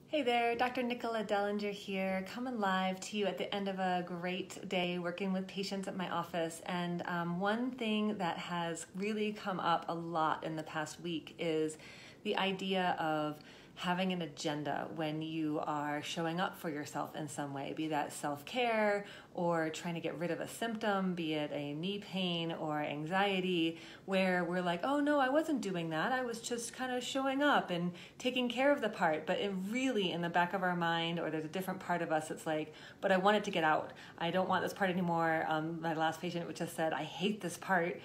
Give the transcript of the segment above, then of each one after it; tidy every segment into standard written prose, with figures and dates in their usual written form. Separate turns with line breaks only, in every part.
Hey there, Dr. Nicola Dellinger here, coming live to you at the end of a great day working with patients at my office. And one thing that has really come up a lot in the past week is the idea of having an agenda when you are showing up for yourself in some way, be that self-care or trying to get rid of a symptom, be it a knee pain or anxiety, where we're like, oh no, I wasn't doing that. I was just kind of showing up and taking care of the part. But it really, in the back of our mind, or there's a different part of us that's like, but I want it to get out. I don't want this part anymore. My last patient just said, I hate this part.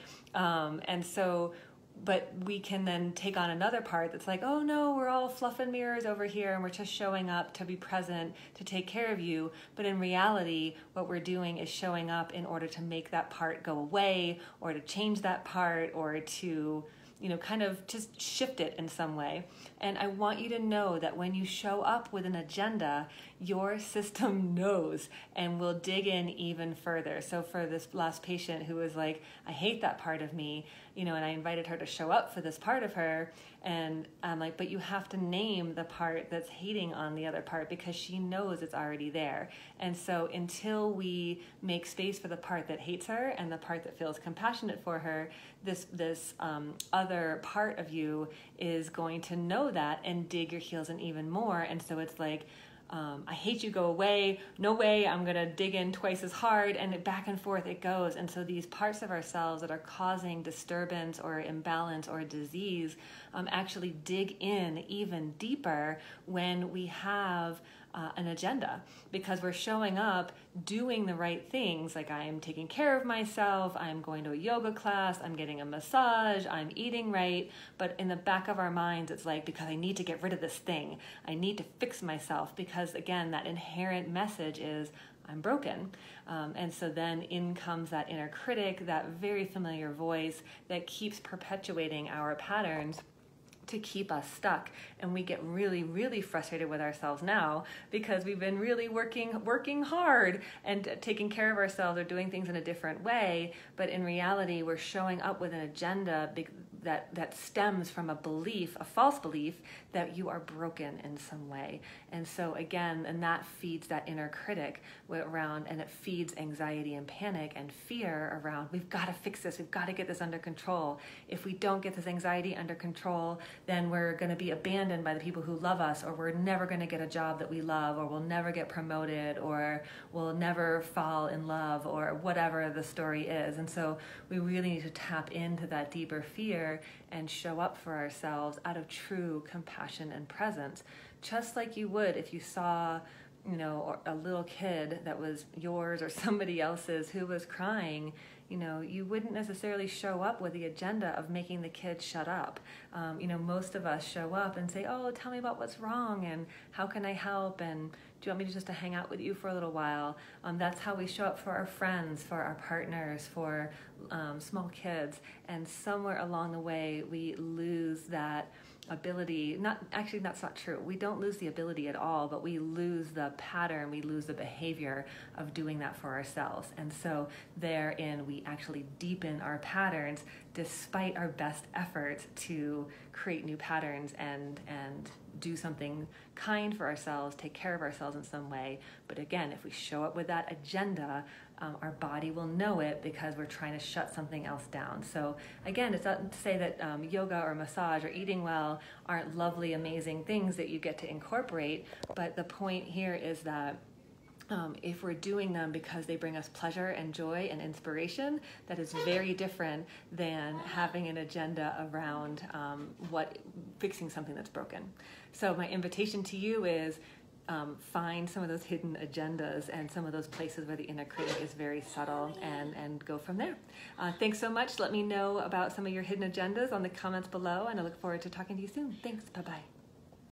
But we can then take on another part that's like, oh no, we're all fluff and mirrors over here and we're just showing up to be present, to take care of you. But in reality, what we're doing is showing up in order to make that part go away, or to change that part, or to kind of just shift it in some way. And I want you to know that when you show up with an agenda, your system knows and will dig in even further. So for this last patient who was like, I hate that part of me, and I invited her to show up for this part of her, and I'm like, but you have to name the part that's hating on the other part, because she knows it's already there. And so until we make space for the part that hates her and the part that feels compassionate for her, this other part of you is going to know that and dig your heels in even more. And so it's like, I hate you, go away, no way, I'm gonna dig in twice as hard, and back and forth it goes. And so these parts of ourselves that are causing disturbance or imbalance or disease actually dig in even deeper when we have an agenda, because we're showing up doing the right things, like I am taking care of myself, I'm going to a yoga class, I'm getting a massage, I'm eating right. But in the back of our minds, it's like, because I need to get rid of this thing, I need to fix myself, because again, that inherent message is I'm broken. And so then in comes that inner critic, that very familiar voice that keeps perpetuating our patterns to keep us stuck. And we get really, really frustrated with ourselves now, because we've been really working hard and taking care of ourselves or doing things in a different way. But in reality, we're showing up with an agenda that stems from a belief, a false belief, that you are broken in some way. And so again, and that feeds that inner critic around, and it feeds anxiety and panic and fear around, we've got to fix this, we've got to get this under control. If we don't get this anxiety under control, then we're going to be abandoned by the people who love us, or we're never going to get a job that we love, or we'll never get promoted, or we'll never fall in love, or whatever the story is. And so we really need to tap into that deeper fear and show up for ourselves out of true compassion and presence, just like you would if you saw a little kid that was yours or somebody else's who was crying. You wouldn't necessarily show up with the agenda of making the kid shut up. Most of us show up and say, oh, tell me about what's wrong and how can I help, and do you want me just to hang out with you for a little while? That's how we show up for our friends, for our partners, for small kids. And somewhere along the way, we lose that ability. That's not true. We don't lose the ability at all, but we lose the pattern, we lose the behavior of doing that for ourselves. And so therein, we actually deepen our patterns despite our best efforts to create new patterns and do something kind for ourselves, take care of ourselves in some way. But again, if we show up with that agenda, our body will know it, because we're trying to shut something else down. So again, it's not to say that yoga or massage or eating well aren't lovely, amazing things that you get to incorporate, but the point here is that if we're doing them because they bring us pleasure and joy and inspiration, that is very different than having an agenda around fixing something that's broken. So my invitation to you is find some of those hidden agendas and some of those places where the inner critic is very subtle, and go from there. Thanks so much. Let me know about some of your hidden agendas on the comments below, and I look forward to talking to you soon. Thanks. Bye-bye.